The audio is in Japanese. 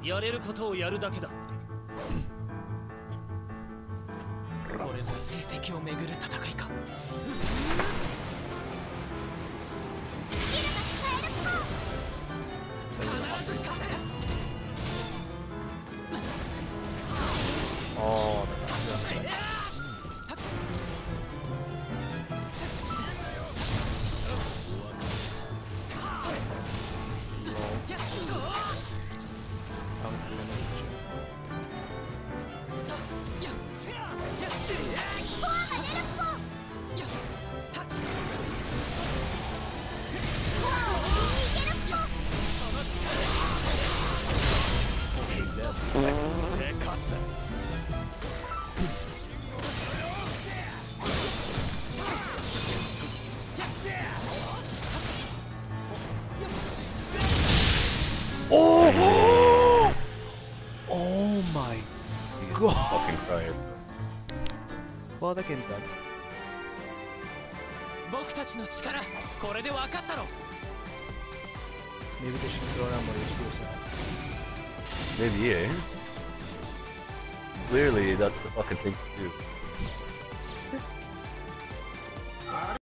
やれることをやるだけだ。これも成績をめぐる戦いか。 Oh! Oh my god! Fucking tired. Father Kenta. 僕たちの力、これで分かったろ。 Maybe they should throw down more explosives. Maybe, eh? Clearly, that's the fucking thing to do.